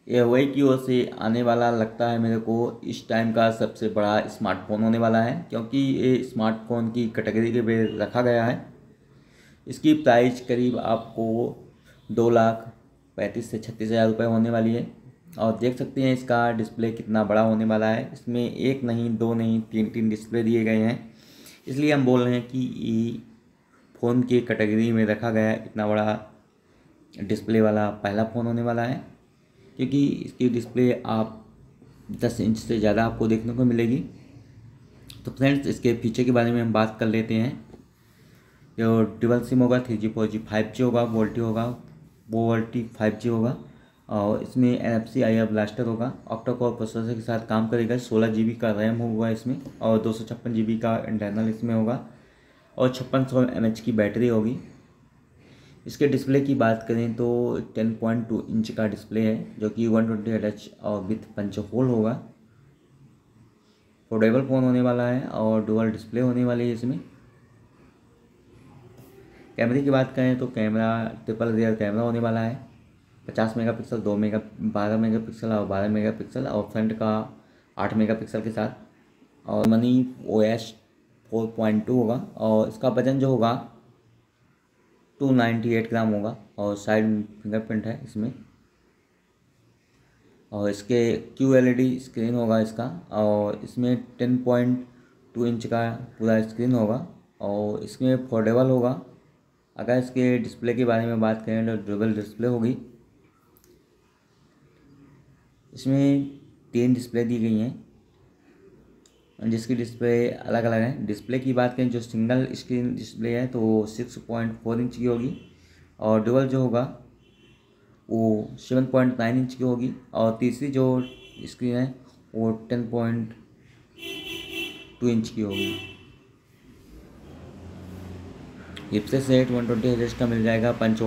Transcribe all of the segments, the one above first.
ये हुआई की ओर से आने वाला लगता है मेरे को इस टाइम का सबसे बड़ा स्मार्टफोन होने वाला है, क्योंकि ये स्मार्टफोन की कैटेगरी के में रखा गया है। इसकी प्राइस करीब आपको 2,35,000 से 36,000 रुपये होने वाली है। और देख सकते हैं इसका डिस्प्ले कितना बड़ा होने वाला है। इसमें एक नहीं, दो नहीं, तीन तीन डिस्प्ले दिए गए हैं। इसलिए हम बोल रहे हैं कि ये फ़ोन की कैटेगरी में रखा गया है, इतना बड़ा डिस्प्ले वाला पहला फ़ोन होने वाला है। क्योंकि इसकी डिस्प्ले आप 10 इंच से ज़्यादा आपको देखने को मिलेगी। तो फ्रेंड्स, इसके फीचर के बारे में हम बात कर लेते हैं। जो डुअल सिम होगा, 3G 4G 5G होगा, वोल्टी होगा, वो वोल्टी 5G होगा। और इसमें NFC IR ब्लास्टर होगा। ऑक्टा कोर प्रोसेसर के साथ काम करेगा। 16 GB का रैम होगा इसमें, और 256 GB का इंटरनल इसमें होगा, और 5600 mAh की बैटरी होगी। इसके डिस्प्ले की बात करें तो 10.2 इंच का डिस्प्ले है, जो कि 120Hz और विथ पंच होल होगा। फोल्डेबल फ़ोन होने वाला है और डुअल डिस्प्ले होने वाली है इसमें। कैमरे की बात करें तो कैमरा ट्रिपल रियर कैमरा होने वाला है। 50 मेगापिक्सल, 12 मेगापिक्सल और 12 मेगापिक्सल, और फ्रंट का 8 मेगापिक्सल के साथ। और मनी OS 4.2 होगा, और इसका वजन जो होगा 298 ग्राम होगा, और साइड फिंगरप्रिंट है इसमें। और इसके QLED स्क्रीन होगा इसका, और इसमें 10.2 इंच का पूरा स्क्रीन होगा, और इसमें फोल्डेबल होगा। अगर इसके डिस्प्ले के बारे में बात करें तो डुअल डिस्प्ले होगी। इसमें 3 डिस्प्ले दी गई हैं, जिसकी डिस्प्ले अलग अलग है। डिस्प्ले की बात करें, जो सिंगल स्क्रीन डिस्प्ले है तो 6.4 इंच की होगी, और डुअल जो होगा वो 7.9 इंच की होगी, और तीसरी जो स्क्रीन है वो 10.2 इंच की होगी। रिफ्रेश रेट 120 Hz का मिल जाएगा। पंच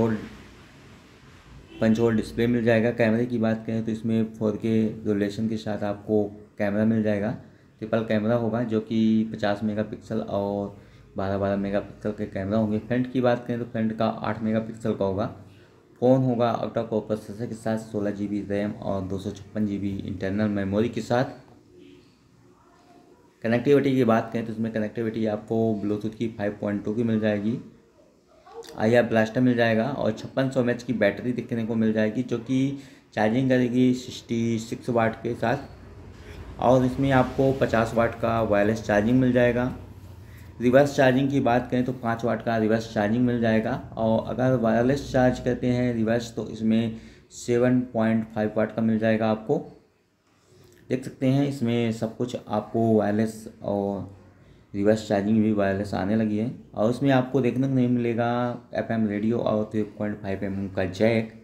होल डिस्प्ले मिल जाएगा। कैमरे की बात करें तो इसमें 4K रेजोल्यूशन के साथ आपको कैमरा मिल जाएगा। ट्रिपल कैमरा होगा, जो कि 50 मेगापिक्सल और 12 मेगापिक्सल के कैमरा होंगे। फ्रंट की बात करें तो फ्रंट का 8 मेगापिक्सल का होगा। फ़ोन होगा ऑक्टा कोर प्रोसेसर के साथ, 16 GB रैम और 256 GB इंटरनल मेमोरी के साथ। कनेक्टिविटी की बात करें तो इसमें कनेक्टिविटी आपको ब्लूटूथ की 5.2 की मिल जाएगी। IR ब्लास्टर मिल जाएगा, और 5600 mAh की बैटरी दिखने को मिल जाएगी, जो कि चार्जिंग करेगी 66 वाट के साथ। और इसमें आपको 50 वाट का वायरलेस चार्जिंग मिल जाएगा। रिवर्स चार्जिंग की बात करें तो 5 वाट का रिवर्स चार्जिंग मिल जाएगा, और अगर वायरलेस चार्ज करते हैं रिवर्स तो इसमें 7.5 वाट का मिल जाएगा आपको। देख सकते हैं इसमें सब कुछ आपको वायरलेस और रिवर्स चार्जिंग भी वायरलेस आने लगी है। और उसमें आपको देखने को नहीं मिलेगा FM रेडियो और 3.5 mm का जैक।